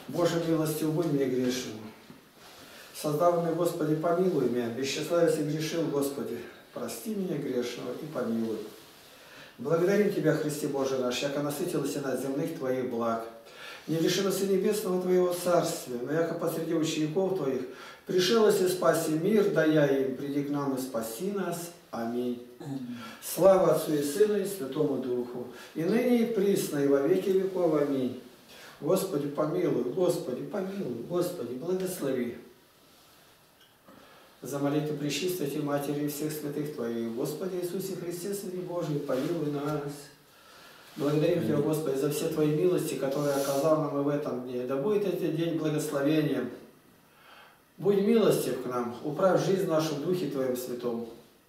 Боже, милостив будь мне грешному. Создавный, Господи, помилуй меня, бесчиславец и грешил, Господи, прости меня грешного и помилуй. Благодарим Тебя, Христе Боже наш, яко насытилась на земных Твоих благ. Не лишилась и небесного Твоего царствия, но яко посреди учеников Твоих пришелось и спаси мир, дая им, приди к нам и спаси нас. Аминь. Слава Отцу и Сыну и Святому Духу, и ныне и присно, и во веки веков. Аминь. Господи, помилуй, Господи, помилуй, Господи, благослови. За молитву Пречистой Матери и всех святых Твоих, Господи Иисусе Христе, Сыне Божий, помилуй нас. Благодарим Тебя, Господи, за все Твои милости, которые оказал нам и в этом дне. Да будет этот день благословением. Будь милостив к нам, управь жизнь нашу в Духе Твоем Святом.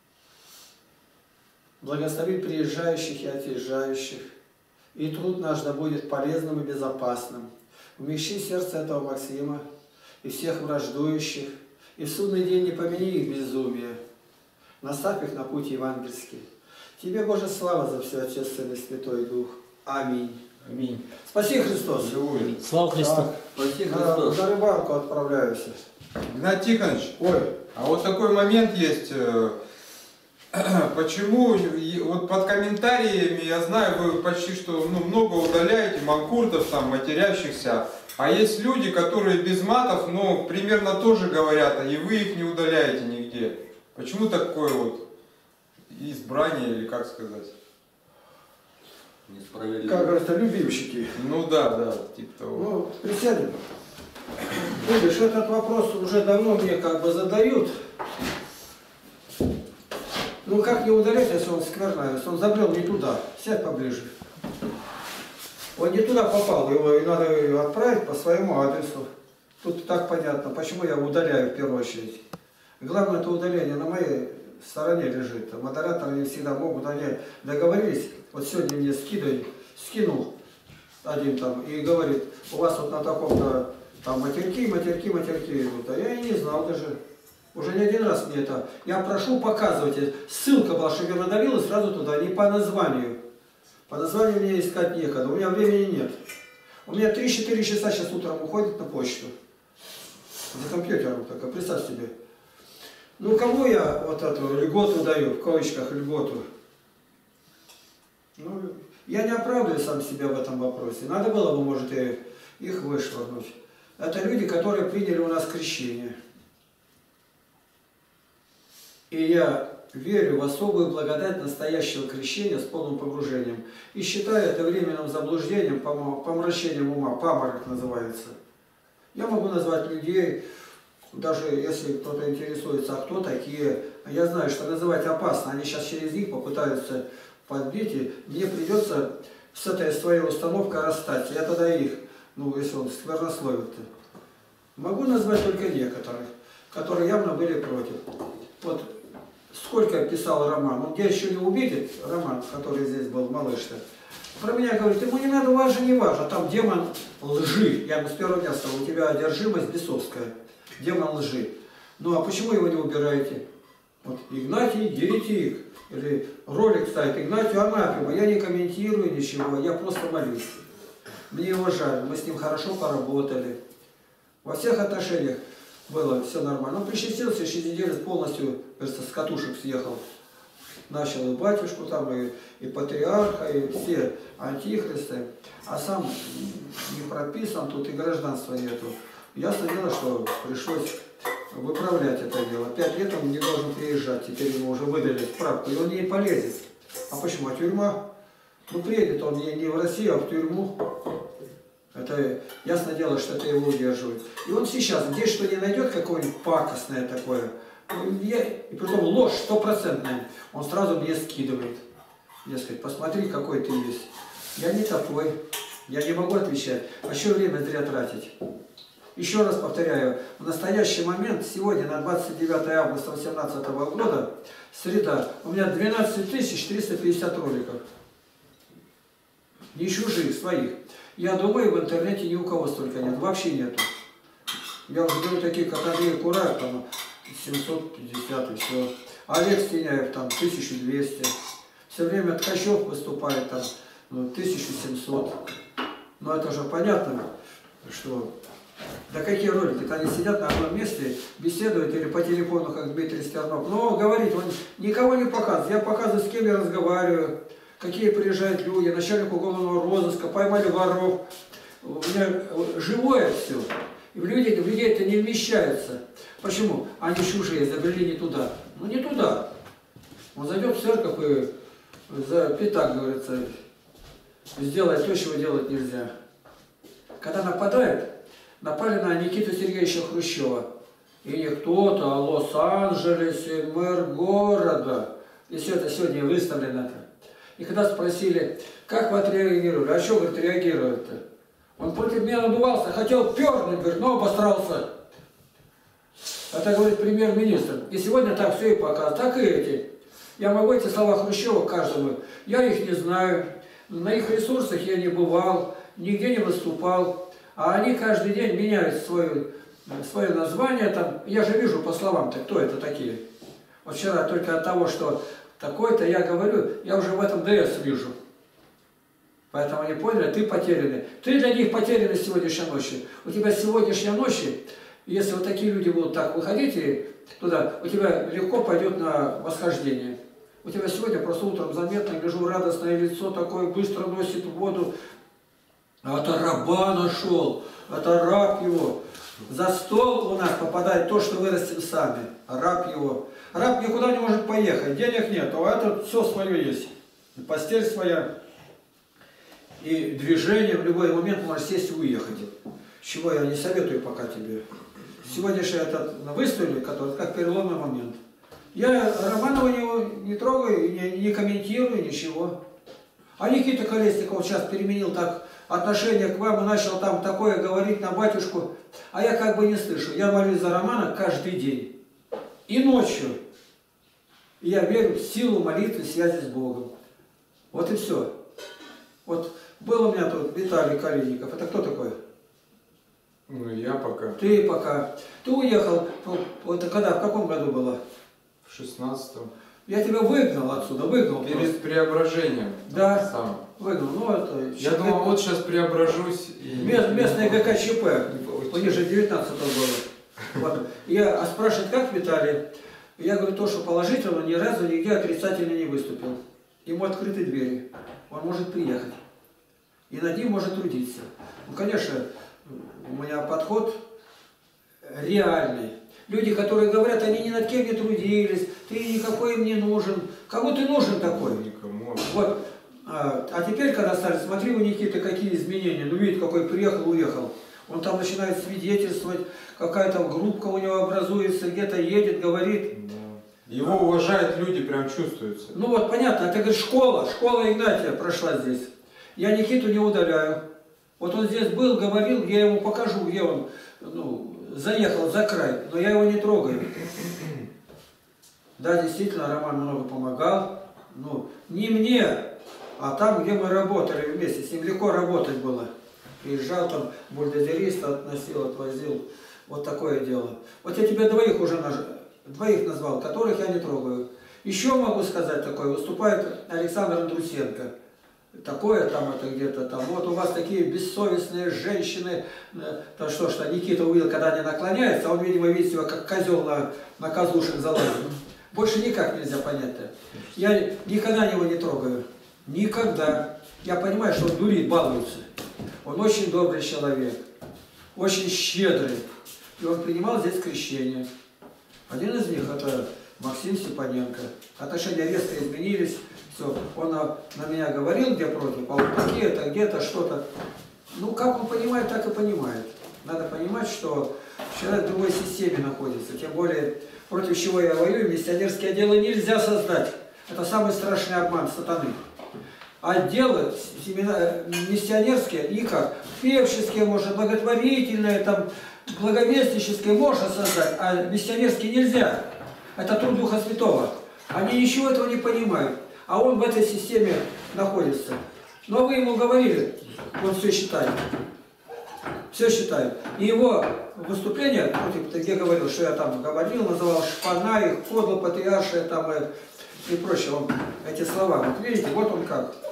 Благослови приезжающих и отъезжающих, и труд наш да будет полезным и безопасным. Умещи сердце этого Максима и всех враждующих, и в судный день не помяни их безумие. Наставь их на путь евангельский. Тебе, Боже, слава за все, Отец, Сын и Святой Дух. Аминь. Аминь. Спаси Христос. Слава Христу. Спаси Христос. На рыбалку отправляюсь. Игнатий Тихонович, Ой. а вот такой момент есть. Почему, вот под комментариями, я знаю, вы почти что много удаляете манкуртов, там, матерящихся, а есть люди, которые без матов, но примерно тоже говорят, и вы их не удаляете нигде. Почему такое вот избрание, или как сказать? Несправедливо. Как говорится, любимчики. Ну да, типа того. Ну, присядем. Видишь, этот вопрос уже давно мне как бы задают. Ну как не удалять, если он скверный, если он забрел не туда, сядь поближе. Он не туда попал, его надо отправить по своему адресу. Тут так понятно, почему я удаляю в первую очередь. Главное, это удаление на моей стороне лежит. Модераторы не всегда могут, они договорились. Вот сегодня мне скинул один там и говорит, у вас вот на таком-то там матерки идут. А я и не знал даже. Уже не один раз мне это. Я прошу, показывайте. Ссылка была, чтобы я надавил и сразу туда, не по названию. По названию мне искать некогда. У меня времени нет. У меня 3-4 часа сейчас утром уходит на почту. За компьютером только, представь себе. Ну, кому я вот эту льготу даю, в кавычках льготу? Ну, я не оправдываю сам себя в этом вопросе. Надо было бы, может, и их вышвырнуть. Это люди, которые приняли у нас крещение. И я верю в особую благодать настоящего крещения с полным погружением. И считаю это временным заблуждением, помрачением ума, паморок называется. Я могу назвать людей, даже если кто-то интересуется, а кто такие, я знаю, что называть опасно. Они сейчас через них попытаются подбить, и мне придется с этой своей установкой расстаться. Я тогда их, ну если он сквернословит-то. Могу назвать только некоторых, которые явно были против. Вот сколько писал роман, он где еще не увидит, роман, который здесь был, малыш-то, про меня говорит, ему не надо, важно, не важно, там демон лжи. Я ему с первого дня сказал, у тебя одержимость бесовская, демон лжи. Ну а почему его не убираете? Вот Игнатий еретик, или ролик ставит Игнатию анафема, я не комментирую ничего, я просто молюсь. Мне его жаль, мы с ним хорошо поработали. Во всех отношениях было все нормально. Он причастился, через неделю полностью, кажется, с катушек съехал. Начал и батюшку там, и патриарха, и все антихристы. А сам не прописан, тут и гражданства нету. Ясно дело, что пришлось выправлять это дело. 5 лет он не должен приезжать, теперь ему уже выдали справку, и он не полезет. А почему? А тюрьма? Ну приедет он не в Россию, а в тюрьму. Это ясно дело, что это его удерживает. И он сейчас, где что не найдет, какое-нибудь пакостное такое, и притом ложь стопроцентная, он сразу мне скидывает. Дескать, посмотри, какой ты есть. Я не такой, я не могу отвечать. А еще время зря тратить. Еще раз повторяю, в настоящий момент, сегодня на 29 августа 2018 года, среда, у меня 12 350 роликов. Не чужих, своих. Я думаю, в интернете ни у кого столько нет, вообще нету. Я уже говорю, такие, как Андрей Кураев, там 750 и все. Олег Стеняев, там 1200. Все время Ткачев выступает, там 1700. Ну это же понятно. что да какие ролики-то, они сидят на одном месте, беседуют или по телефону, как Дмитрий Стернов. Но говорит, он никого не показывает. Я показываю, с кем я разговариваю, какие приезжают люди, начальник уголовного розыска, поймали воров. У меня живое все. И в людей это не вмещается. Почему? Они чужие, забрели не туда. Ну не туда. Он зайдет в церковь и за пятак, говорится, сделает то, чего делать нельзя. Когда напали на Никиту Сергеевича Хрущева. И не кто-то, а Лос-Анджелесе, мэр города. И все это сегодня выставлено. И когда спросили, как вы отреагировали, а что, говорит, реагирует-то? Он против меня надувался, хотел пернуть, говорит, но обосрался. Это говорит премьер-министр. И сегодня так все и показывает, так и эти. Я могу эти слова Хрущева каждому, я их не знаю, на их ресурсах я не бывал, нигде не выступал, а они каждый день меняют свое название. Там, я же вижу по словам-то, кто это такие. Вот вчера только от того, что такой-то я говорю, я уже в этом ДС вижу. Поэтому они поняли, ты потерянный. Ты для них потерянный сегодняшней ночью. У тебя сегодняшней ночи, если вот такие люди будут так выходить и туда, у тебя легко пойдет на восхождение. У тебя сегодня просто утром заметно, гляжу, радостное лицо такое, быстро носит воду. А это раба нашел, это раб его. За стол у нас попадает то, что вырастим сами. Раб его. Раб никуда не может поехать, денег нет, а это все свое есть. И постель своя. И движение в любой момент можешь сесть и уехать. Чего я не советую пока тебе. Сегодняшний этот выставили, который как переломный момент. Я Романова не трогаю, не комментирую, ничего. А Никита Колесников сейчас переменил так отношение к вам и начал там такое говорить на батюшку. А я как бы не слышу. Я молюсь за Романа каждый день. И ночью. И я верю в силу молитвы, связи с Богом. Вот и все. Вот был у меня тут Виталий Калиников. Это кто такой? Ну, я пока. Ты пока. Ты уехал. Вот когда, в каком году было? В 16-м. Я тебя выгнал отсюда, выгнал. Перед преображением. Да. Сам. Выгнал. Ну, это... Я думал, вот сейчас преображусь. И... Местное ГКЧП. У них же 19-го было. Вот. Я спрашивает, как Виталий? Я говорю, то, что положительно, ни разу нигде отрицательно не выступил. Ему открыты двери. Он может приехать. И над ним может трудиться. Ну, конечно, у меня подход реальный. Люди, которые говорят, они ни над кем не трудились, ты никакой им не нужен. Кому ты нужен такой? Никому. Вот. А теперь, когда стали, смотри, у Никиты какие изменения. Ну, видит, какой приехал, уехал. Он там начинает свидетельствовать, какая-то группка у него образуется, где-то едет, говорит. Да. Его уважают люди, прям чувствуется. Ну вот, понятно, это, говорит, школа Игнатия прошла здесь. Я Никиту не удаляю. Вот он здесь был, говорил, я ему покажу, где он, ну, заехал за край, но я его не трогаю. Да, действительно, Роман много помогал. Ну, не мне, а там, где мы работали вместе, с ним легко работать было. Приезжал там, бульдозерист относил, отвозил. Вот такое дело. Вот я тебе двоих назвал, которых я не трогаю. Еще могу сказать такое, выступает Александр Андрусенко. Такое там, это где-то там. Вот у вас такие бессовестные женщины. То что Никита увидел, когда они наклоняются, а он, видимо, видит его как козел на козлушек залазит. Больше никак нельзя понять-то. Я никогда его не трогаю. Никогда. Я понимаю, что он дурит, балуется. Он очень добрый человек. Очень щедрый. И он принимал здесь крещение. Один из них это Максим Степаненко. Отношения резко изменились. Все. Он на меня говорил, где против, а вот такие-то, где-то что-то. Ну, как он понимает, так и понимает. Надо понимать, что человек в другой системе находится. Тем более, против чего я воюю, миссионерские отделы нельзя создать. Это самый страшный обман сатаны. Отделы миссионерские никак. Певческие можно, благотворительные, там, благовестнические можно создать, а миссионерские нельзя. Это труд Духа Святого. Они ничего этого не понимают. А он в этой системе находится. Но вы ему говорили, он все считает. Все считает. И его выступление, где говорил, что я там говорил, называл шпана, их подло, патриаршия там и прочее. Он эти слова, вот видите, вот он как.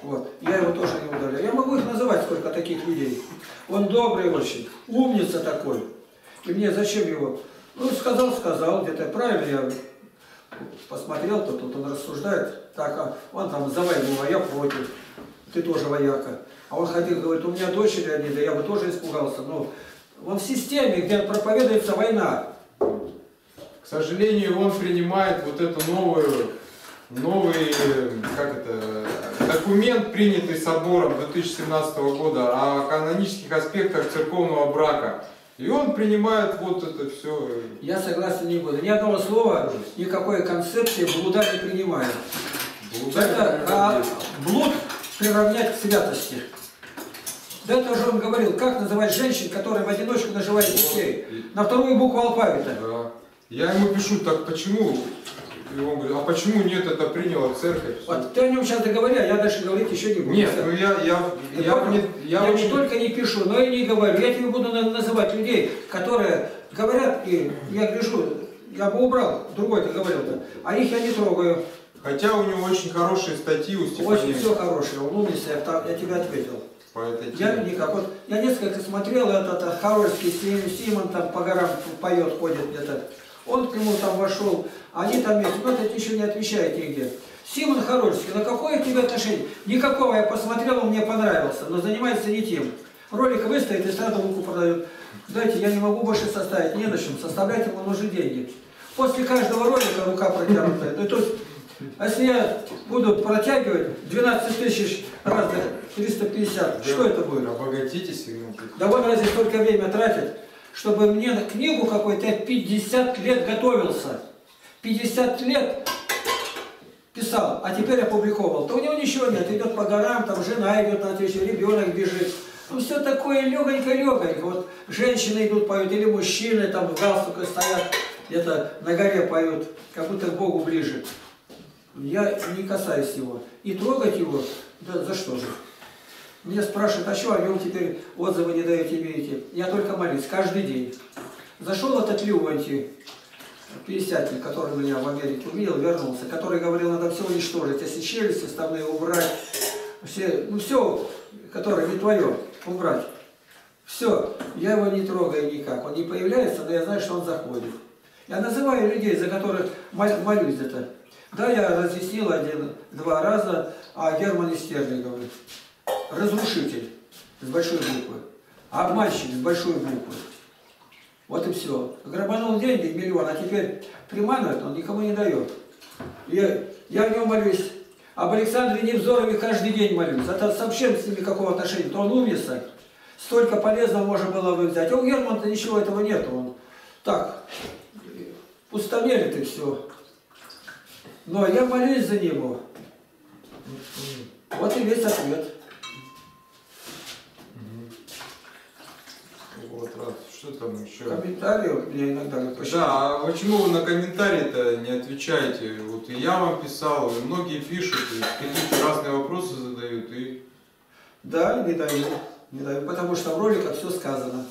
Вот. Я его тоже не удаляю. Я могу их называть, сколько таких людей. Он добрый очень, умница такой. И мне зачем его? Ну, сказал, где-то правильно я посмотрел, то тут он рассуждает. Так, а он там за войну, а я против. Ты тоже вояка. А он ходил, говорит, у меня дочери они, да я бы тоже испугался. Но он в системе, где проповедуется война. К сожалению, он принимает вот эту новый документ, принятый собором 2017 года о канонических аспектах церковного брака. И он принимает вот это все. Я согласен не буду. Ни одного слова, никакой концепции блуда не принимаю. Блуд приравнять к святости. Да это уже он говорил, как называть женщин, которые в одиночку наживают детей. На вторую букву алфавита. Да. Я ему пишу, так почему? И он говорит, а почему нет, это приняла церковь? Вот ты о нем сейчас договори, а я дальше говорить еще не буду. Нет, ну я не только не пишу, но и не говорю. Я тебе буду называть людей, которые говорят, и я гляжу, я бы убрал, другой ты говорил-то, а их я не трогаю. Хотя у него очень хорошие статьи у Стефаненко. Очень все хорошее, он умница, я тебе ответил. По этой теме. Я никак. Вот, я несколько смотрел, этот Харольский Симон там по горам поет, ходит где-то. Он к нему там вошел, они там есть, но это еще не отвечает нигде. Симон Харольский, на какое к тебе отношение? Никакого, я посмотрел, он мне понравился, но занимается не тем. Ролик выставит и сразу руку продает. Дайте, я не могу больше составить, не на чем, составлять ему нужны деньги. После каждого ролика рука протянутая. Ну, то есть, если я буду протягивать 12 тысяч раз 350, да, что это будет? Обогатитесь. Да вот разве столько время тратить, чтобы мне на книгу какой-то 50 лет готовился. 50 лет писал, а теперь опубликовал. То у него ничего нет, идет по горам, там жена идет на встречу, ребенок бежит. Ну все такое легонько-легонько. Вот женщины идут, поют, или мужчины там в галстуках стоят, где-то на горе поют, как будто к Богу ближе. Я не касаюсь его. И трогать его, да за что же? Меня спрашивают, а что о нем теперь отзывы не даете, имеете? Я только молюсь, каждый день. Зашел этот Леонтий, пятидесятник, который меня в Америке увидел, вернулся, который говорил, надо все уничтожить, если челюсти вставные убрать, все, ну все, которое не твое, убрать. Все, я его не трогаю никак, он не появляется, но я знаю, что он заходит. Я называю людей, за которых молюсь это. Да, я разъяснил один-два раза о Германе Стерлингове. Разрушитель с большой буквы, обманщик с большой буквы. Вот и все. Грабанул деньги, миллион, а теперь приманывает, он никому не дает. Я о нем молюсь. Об Александре Невзорове каждый день молюсь. Это совсем с ним никакого отношения. То он умница. Столько полезного можно было бы взять. А у Германа-то ничего этого нет. Он так, пустомелит и все. Но я молюсь за него. Вот и весь ответ. Вот, что там еще? Комментарии у меня иногда почему? Да, а почему вы на комментарии-то не отвечаете? Вот и я вам писал, и многие пишут, и какие-то разные вопросы задают. И... Да, не даю, потому что в роликах все сказано.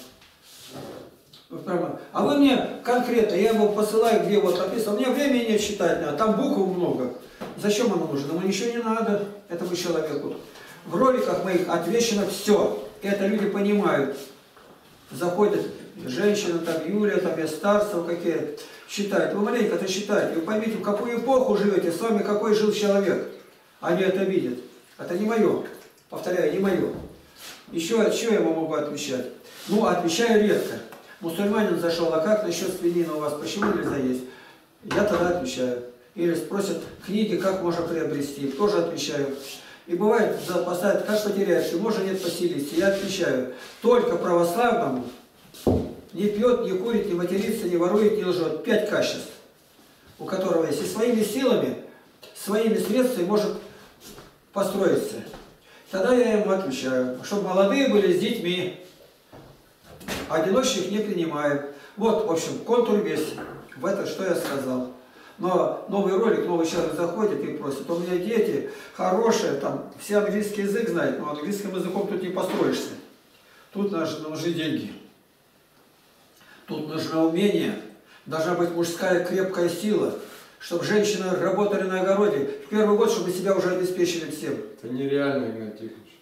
А вы мне конкретно, я его посылаю, где вот написано, у меня времени нет читать, там букв много. Зачем оно нужно? Ему ничего не надо, этому человеку. В роликах моих отвечено все. Это люди понимают. Заходят женщины, там Юлия, там я Старцева какие, считают. Вы маленько-то считаете, вы поймите, в какую эпоху живете, с вами какой жил человек. Они это видят. Это не мое. Повторяю, не мое. Еще что я вам могу отвечать? Ну, отвечаю редко. Мусульманин зашел, а как насчет свинины у вас, почему нельзя есть? Я тогда отвечаю. Или спросят, книги как можно приобрести, тоже отвечаю. И бывает, поставят, как потеряешь, и можно нет поселиться. Я отвечаю, только православному не пьет, не курит, не матерится, не ворует, не лжет. 5 качеств, у которого есть. И своими силами, своими средствами может построиться. Тогда я ему отвечаю, чтобы молодые были с детьми. Одиночных не принимаем. Вот, в общем, контур весь. В это что я сказал. Но новый ролик, новый человек заходит и просит, у меня дети хорошие, там, все английский язык знают, но английским языком тут не построишься. Тут нужны деньги. Тут нужно умение. Должна быть мужская крепкая сила, чтобы женщины работали на огороде. В первый год, чтобы себя уже обеспечили всем. Это нереально, Игнат Тихонович.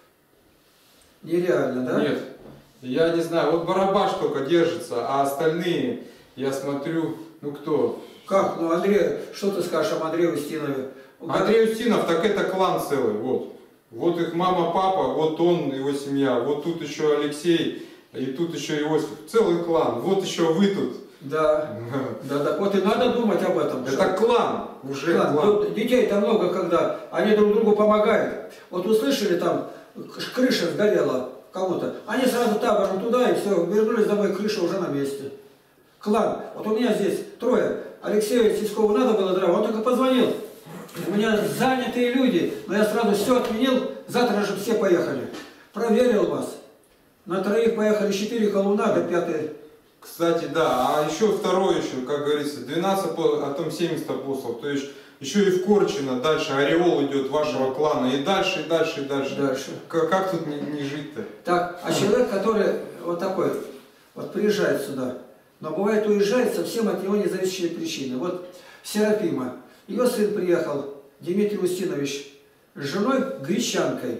Нереально, да? Нет. Я не знаю, вот Барабаш только держится, а остальные, я смотрю, ну кто? Как? Ну, Андрей, что ты скажешь об Андрее Устинове? Андрей Устинов, так это клан целый, вот. Вот их мама, папа, вот он, его семья, вот тут еще Алексей, и тут еще Иосиф. Целый клан, вот еще вы тут. Да, да, вот и надо думать об этом. Это клан, уже клан. Детей-то много, когда они друг другу помогают. Вот услышали, там крыша сгорела кому-то, они сразу табором туда и все, вернулись домой, крыша уже на месте. Клан. Вот у меня здесь трое. Алексею Сискову надо было дрова, он только позвонил. У меня занятые люди, но я сразу все отменил, завтра же все поехали. Проверил вас. На троих поехали 4 колуна, до 5. Кстати, да, а еще второй, еще, как говорится, 12, а там 70 апостолов, то есть еще и в Корчино дальше ореол идет вашего клана, и дальше, и дальше, и дальше. Как тут не жить-то? Так, а человек, который вот такой, вот приезжает сюда, но бывает уезжает совсем от него независящие причины. Вот Серафима, ее сын приехал, Дмитрий Устинович, с женой гречанкой,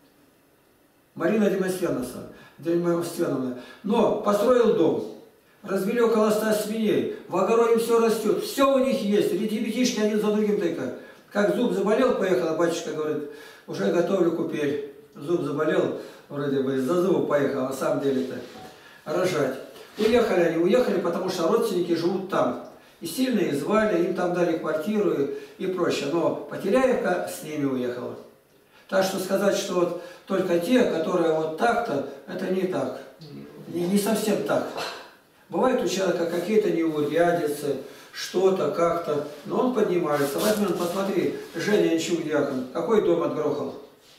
Марина Демосфеновна, но построил дом. Развели около 100 свиней, в огороде все растет, все у них есть, ребятишки один за другим только. Как зуб заболел, поехала, батюшка говорит, уже готовлю купель. Зуб заболел, вроде бы из-за зуба поехал, а на самом деле-то рожать. Уехали они, уехали, потому что родственники живут там. И сильные звали, им там дали квартиру и прочее. Но Потеряевка с ними уехала. Так что сказать, что вот только те, которые вот так-то, это не так. Не совсем так. Бывает у человека какие-то неурядицы, что-то, как-то, но он поднимается. Возьми, посмотри, Женя Янчук-диакон, какой дом отгрохал?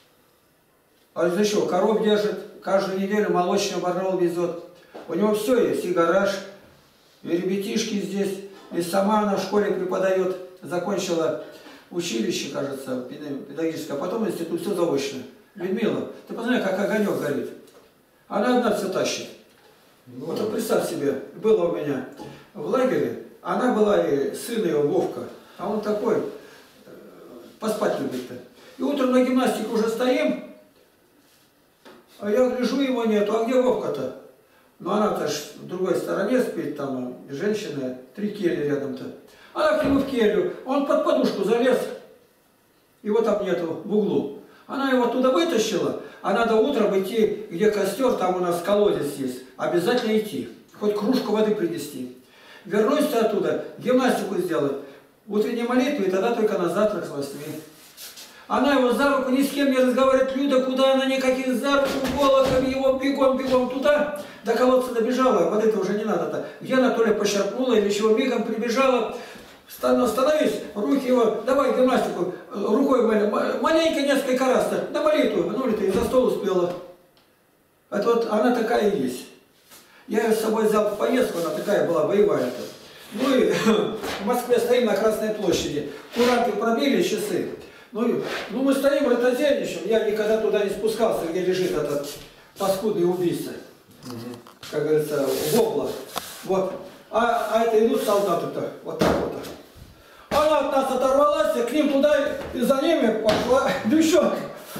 А из-за чего? Коров держит, каждую неделю молочный баррел везет. У него все есть, и гараж, и ребятишки здесь, и сама она в школе преподает, закончила училище, кажется, педагогическое, а потом институт, все заочно. Людмила, ты посмотри, как огонек горит. Она одна все тащит. Вот представь себе, было у меня в лагере, она была и сын ее Вовка, а он такой, поспать любит-то. И утром на гимнастике уже стоим, а я гляжу, его нету, а где Вовка-то? Ну она-то ж в другой стороне спит, там женщина, 3 кельи рядом-то. Она к нему в келью, он под подушку залез, его там нету в углу. Она его оттуда вытащила, а надо утром идти, где костер, там у нас колодец есть. Обязательно идти, хоть кружку воды принести. Вернусь оттуда, гимнастику сделать, утренней молитвы, и тогда только на завтрак с властями. Она его за руку, ни с кем не разговаривает. Люда, куда она, никаких за руку, волоком его, бегом туда. До колодца добежала, воды-то уже не надо-то. Где она то ли почерпнула или чего, мигом прибежала. Остановись, руки его, давай гимнастику, рукой маленько несколько раз-то, на молитву, ну ли ты за стол успела. Это вот она такая и есть. Я ее с собой взял в поездку, она такая была, боевая-то. Ну и в Москве стоим на Красной площади, куранты пробили часы. Ну мы стоим, ротозельничаем, я никогда туда не спускался, где лежит этот паскудный убийца. Как говорится, вобла. Вот. А это идут солдаты-то, вот так вот. Она от нас оторвалась, к ним туда и за ними пошла девчонка.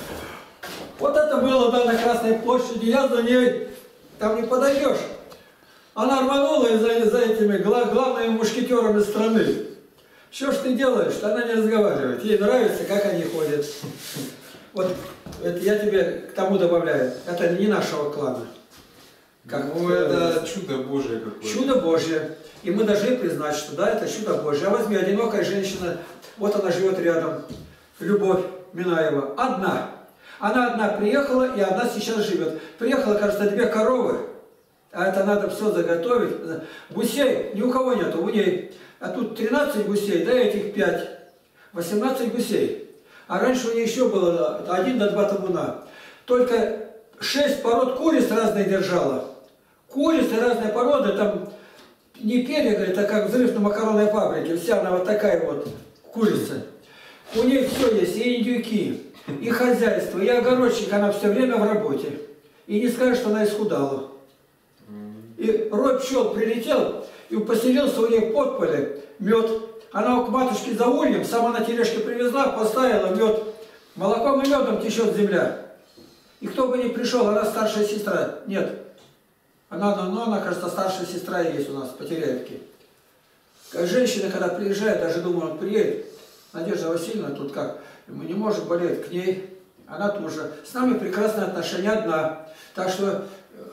Вот это было, да, на Красной площади, я за ней, там не подойдешь. Она рванула за этими главными мушкетерами страны. Что ж ты делаешь? Она не разговаривает. Ей нравится, как они ходят. Вот это я тебе к тому добавляю. Это не нашего клана. Как ну это чудо Божие какое-то. Чудо Божье. И мы должны признать, что да, это чудо Божье. А возьми, одинокая женщина, вот она живет рядом. Любовь Минаева. Одна. Она одна приехала, и одна сейчас живет. Приехала, кажется, 2 коровы. А это надо все заготовить. Гусей ни у кого нету, у ней. А тут 13 гусей, да, этих 5. 18 гусей. А раньше у нее еще было 1 до 2 табуна. Только 6 пород куриц разных держала. Курицы разной породы, там не перья, говорит, а как взрыв на макаронной фабрике. Вся она вот такая вот курица. У нее все есть, и индюки, и хозяйство, и огородчик, она все время в работе. И не скажешь, что она исхудала. И рой пчел прилетел и поселился у нее в подполе мед. Она к матушке за ульем, сама на тележке привезла, поставила мед. Молоком и медом течет земля. И кто бы ни пришел, она старшая сестра. Нет. Она, кажется, старшая сестра есть у нас по Теряевке. Женщина, когда приезжает, даже думаю, он приедет. Надежда Васильевна тут как? Мы не можем болеть к ней. Она тоже. С нами прекрасные отношения одна. Так что...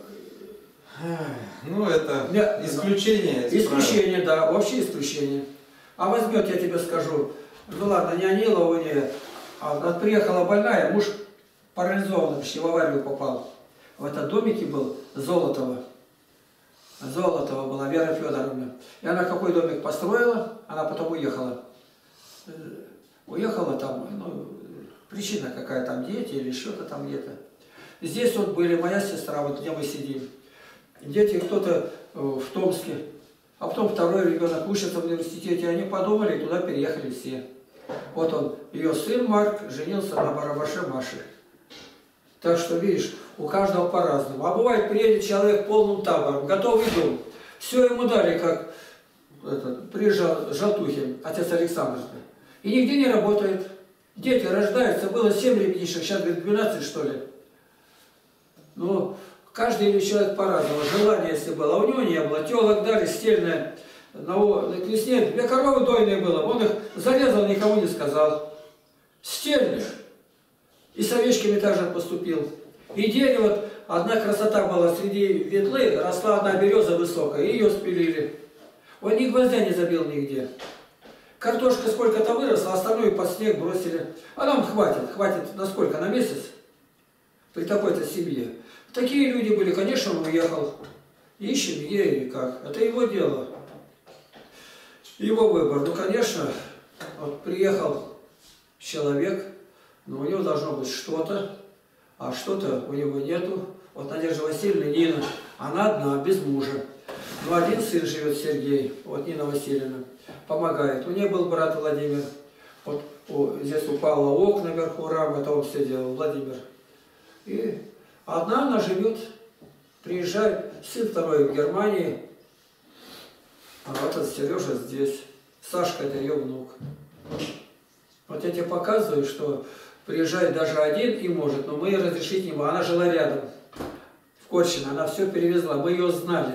Ну, это исключение. Исключение, да, вообще исключение. А возьмет, я тебе скажу, ну ладно, не Анила у нее, а приехала больная, муж парализован, почти в аварию попал. В этом домике был Золотова. Золотова была Вера Федоровна. И она какой домик построила, она потом уехала. Уехала там, ну, причина какая там, дети или что-то там где-то. Здесь вот были моя сестра, вот где мы сидим. Дети кто-то в Томске, а потом второй ребенок учится в университете. Они подумали, и туда переехали все. Вот он, ее сын Марк, женился на Барабаше Маше. Так что, видишь, у каждого по-разному. А бывает, приедет человек полным табором, готовый дом. Все ему дали, как приезжал Жалтухин, отец Александр. И нигде не работает. Дети рождаются, было 7 ребятишек, сейчас, говорит, 12, что ли. Ну, каждый человек по-разному. Желание, если было, а у него не было. Телок дали, стельное. На весне 2 коровы дойные было. Он их зарезал, никому не сказал. Стельных. И с овечками также поступил. И день вот, одна красота была, среди ветлы росла одна береза высокая, и ее спилили. Он ни гвоздя не забил нигде. Картошка сколько-то выросла, остальное под снег бросили. А нам хватит на сколько? На месяц? При такой-то семье. Такие люди были, конечно, он уехал. Ищем где и как. Это его дело. Его выбор. Ну, конечно, вот приехал человек, но у него должно быть что-то, а что-то у него нету. Вот Надежда Васильевна, Нина, она одна, без мужа. Но один сын живет, Сергей, вот Нина Васильевна, помогает. У нее был брат Владимир. Вот здесь упало окна наверху, рама, это он все делал, Владимир. И одна она живет, приезжает, сын второй в Германии, а вот этот Сережа здесь. Сашка это ее внук. Вот я тебе показываю, что приезжает даже один и может, но мы ее разрешить не можем. Она жила рядом, в Корчино, она все перевезла, мы ее знали.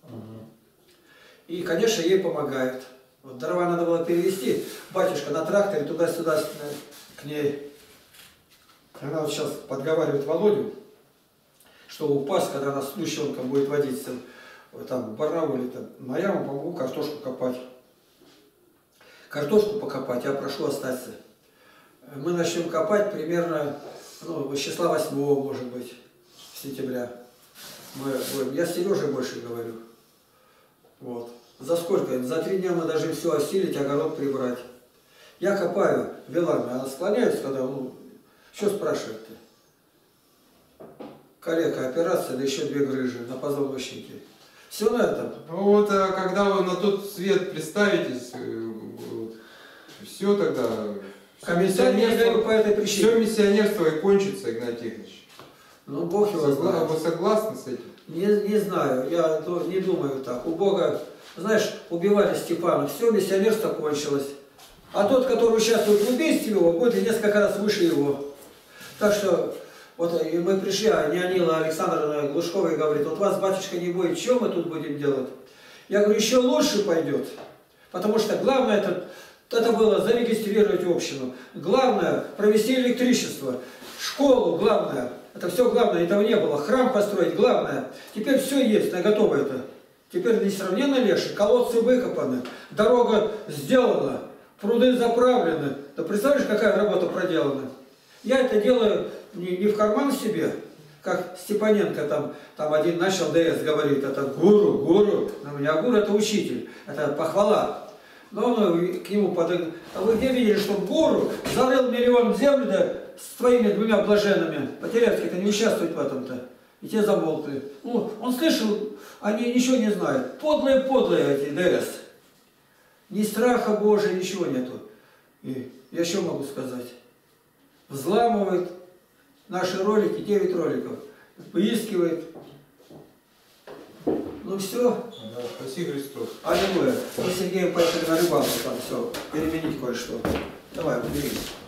И, конечно, ей помогают. Вот дрова надо было перевезти, батюшка на тракторе туда-сюда к ней. Она вот сейчас подговаривает Володю, что упасть, когда она с лущенком будет водиться там в Барнауле, а я вам помогу картошку копать. Картошку покопать, я прошу остаться. Мы начнем копать примерно, ну, числа 8, может быть, сентября. Я с Сережей больше говорю. Вот. За сколько? За 3 дня мы должны все осилить, огород прибрать. Я копаю велами, она склоняется, когда, ну, что спрашивает-то? Коллега, операция, да еще 2 грыжи на позвоночнике. Все на этом. Вот, когда вы на тот свет представитесь, все тогда... По этой причине. Все миссионерство и кончится, Игнатий Игнатьевич. Ну, Бог его знает. Вы согласны с этим? Не знаю, я не думаю так. У Бога, знаешь, убивали Степана, все миссионерство кончилось. А тот, который участвует в убийстве его, будет несколько раз выше его. Так что, вот и мы пришли, а Неонила Александровна Глушкова и говорит, вот вас, батюшка, не будет, что мы тут будем делать? Я говорю, еще лучше пойдет. Потому что главное это было зарегистрировать общину. Главное провести электричество. Школу главное. Это все главное, этого не было. Храм построить главное. Теперь все есть, готово это. Теперь несравненно легче. Колодцы выкопаны, дорога сделана, пруды заправлены. Да представляешь, какая работа проделана? Я это делаю не в карман себе, как Степаненко там один начал ДС говорит, это гуру. У меня гуру это учитель, это похвала. Но он к нему подошел. А вы где видели, что гуру зарыл 1 миллион земли, да, с твоими 2 блаженными? Потеряцкий-то не участвует в этом-то. И те замолкли. Ну, он слышал, они ничего не знают. Подлые эти ДС. Ни страха Божия, ничего нету. И я что могу сказать? Взламывает наши ролики, 9 роликов. Выискивает. Ну, Ну все. Да, спаси Христос. Аллилуйя. Мы с Сергеем поехали на рыбалку, там все, переменить кое-что. Давай, убери.